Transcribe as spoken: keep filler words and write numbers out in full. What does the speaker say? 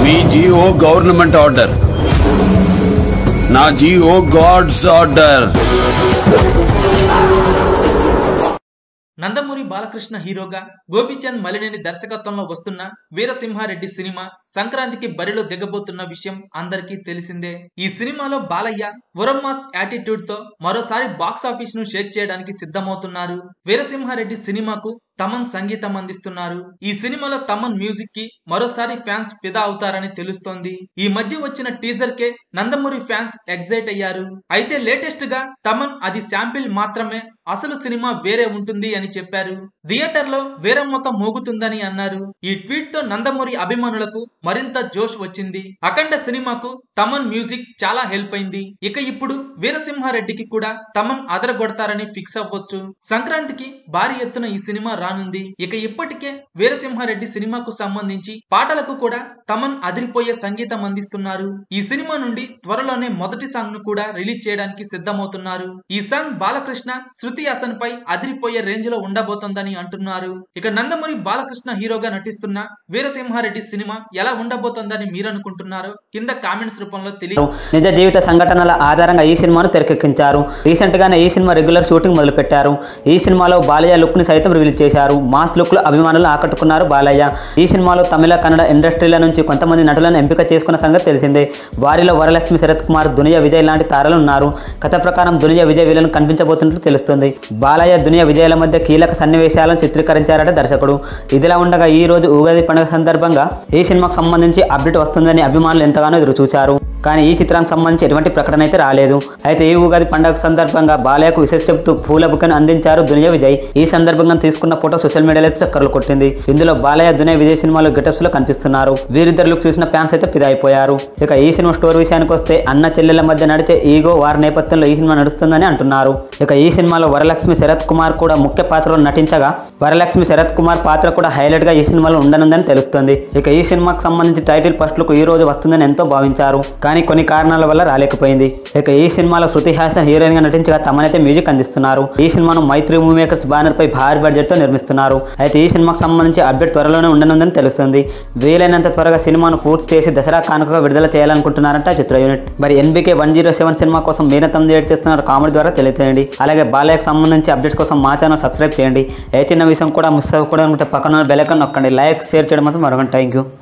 మీ Jio government order, నా GO god's order. Nandamuri Balakrishna హీరోగా గోపీచంద్ మలినేని దర్శకత్వంలో వస్తున్న వీరసింహారెడ్డి సినిమా సంక్రాంతికి బరిలో దిగబోతున్న విషయం అందరికీ తెలిసిందే. ఈ సినిమాలో బాలయ్య వరమ్మాస్ యాటిట్యూడ్ తో మరోసారి బాక్స్ ఆఫీస్ ను షేక్ చేయడానికి సిద్ధమవుతున్నారు. వీరసింహారెడ్డి సినిమాకు తమన్ సంగీతం అందిస్తున్నారు. ఈ సినిమాలో తమన్ మ్యూజిక్ కి మరోసారి ఫ్యాన్స్ ఫిదా అవుతారని తెలుస్తోంది. ఈ మధ్య వచ్చిన టీజర్ కే నందమూరి ఫ్యాన్స్ ఎగ్జైట్ అయ్యారు. అయితే లేటెస్ట్ గా తమన్ అది శాంపిల్ మాత్రమే, అసలు సినిమా వేరే ఉంటుంది అని చెప్పారు. థియేటర్ లో వేరే మొత్తం మోగుతుందని అన్నారు. ఈ ట్వీట్ తో నందమూరి అభిమానులకు మరింత జోష్ వచ్చింది. అఖండ సినిమాకు తమన్ మ్యూజిక్ చాలా హెల్ప్ అయింది. ఇక ఇప్పుడు వీరసింహారెడ్డికి కూడా తమన్ అదరగొడతారని ఫిక్స్ అవ్వచ్చు. సంక్రాంతికి భారీ ఎత్తున ఈ సినిమా రానుంది. ఇక ఇప్పటికే వీరసింహారెడ్డి సినిమాకు సంబంధించి పాటలకు కూడా తమన్ అదిరిపోయే సంగీతం అందిస్తున్నారు. ఈ సినిమా నుండి త్వరలోనే మొదటి సాంగ్ ను కూడా రిలీజ్ చేయడానికి సిద్ధమవుతున్నారు. ఈ సాంగ్ బాలకృష్ణ శృతి హాసన్ పై అదిరిపోయే రేంజ్ లో ఉండబోతోందని అంటున్నారు. ఇక నందమూరి బాలకృష్ణ హీరోగా నటిస్తున్న వీరసింహారెడ్డి సినిమా ఎలా ఉండబోతోందని మీరు అనుకుంటున్నారు? కింద కామెంట్స్ రూపంలో తెలియ నిజ జీవిత సంఘటనల ఆధారంగా ఈ సినిమాను తెరకెక్కించారు. రీసెంట్ గానే ఈ సినిమా రెగ్యులర్ షూటింగ్ మొదలు పెట్టారు. ఈ సినిమాలో బాలయ్య లుక్ ని సైతం రివీల్ చేశారు. మాస్ లుక్ లో అభిమానులు ఆకట్టుకున్నారు బాలయ్య. ఈ సినిమాలో తమిళ కన్నడ ఇండస్ట్రీల నుంచి కొంతమంది నటులను ఎంపిక చేసుకున్న సంగతి తెలిసిందే. వారిలో వరలక్ష్మి, శరత్ కుమార్, దునియా విజయ్ లాంటి తారలు ఉన్నారు. కథ ప్రకారం దునియా విజయ్ వీళ్ళను కనిపించబోతున్నట్లు తెలుస్తుంది. బాలయ్య దునియా విజయ్ల మధ్య కీలక సన్నివేశాలను చిత్రీకరించారట దర్శకుడు. ఇదిలా ఉండగా ఈ రోజు ఉగాది పండుగ సందర్భంగా ఈ సినిమాకు సంబంధించి అప్డేట్ వస్తుందని అభిమానులు ఎంతగానో ఎదురు చూశారు. కానీ ఈ చిత్రానికి సంబంధించి ఎటువంటి ప్రకటన అయితే రాలేదు. అయితే ఈ ఉగాది పండుగ సందర్భంగా బాలయ్యకు విశేష చెబుతూ పూల బుక్కను అందించారు దునియా విజయ్. ఈ సందర్భంగా తీసుకున్న ఫోటో సోషల్ మీడియాలో అయితే చక్కర్లు కొట్టింది. ఇందులో బాలయ్య దునియా విజయ్ సినిమాలో గెటప్స్ లో కనిపిస్తున్నారు. వీరిద్దరు లుక్ చూసిన ఫ్యాన్స్ అయితే ఫిదా అయిపోయారు. ఇక ఈ సినిమా స్టోరీ విషయానికి వస్తే అన్న చెల్లెల మధ్య నడిచే ఈగో వారి నేపథ్యంలో ఈ సినిమా నడుస్తుందని అంటున్నారు. ఇక ఈ సినిమాలో వరలక్ష్మి, శరత్ కుమార్ కూడా ముఖ్య పాత్రలో నటించగా వరలక్ష్మి, శరత్ కుమార్ పాత్ర కూడా హైలైట్ గా ఈ సినిమాలో ఉండనుందని తెలుస్తుంది. ఇక ఈ సినిమాకు సంబంధించి టైటిల్ ఫస్ట్ లుక్ ఈ రోజు వస్తుందని ఎంతో భావించారు. కానీ కొన్ని కారణాల వల్ల రాలేకపోయింది. ఇక ఈ సినిమాలో శృతి హాసన్ హీరోయిన్ గా నటించగా తమనైతే మ్యూజిక్ అందిస్తున్నారు. ఈ సినిమాను మైత్రి మూవీ మేకర్స్ బ్యానర్ పై భారీ బడ్జెట్ తో నిర్మిస్తున్నారు. అయితే ఈ సినిమాకు సంబంధించి అప్డేట్ త్వరలోనే ఉండనుందని తెలుస్తుంది. వీలైనంత త్వరగా సినిమాను పూర్తి చేసి దసరా కానుకగా విడుదల చేయాలనుకుంటున్నారంట చిత్ర యూనిట్. మరి NBK one zero seven cinema కోసం మీరే తమ ఏడ్ చేస్తున్నారు కామెంట్ ద్వారా తెలియజేయండి. అలాగే బాలయ్యకు సంబంధించి అప్డేట్స్ కోసం మా ఛానల్ సబ్స్క్రైబ్ చేయండి. ఏ చిన్న విషయం కూడా మిస్ అవ్వకూడదు అనుకుంటే పక్కన బెల్ ఐకాన్ నొక్కండి. లైక్, షేర్ చేయడం మాత్రం మరొకటి. Thank you.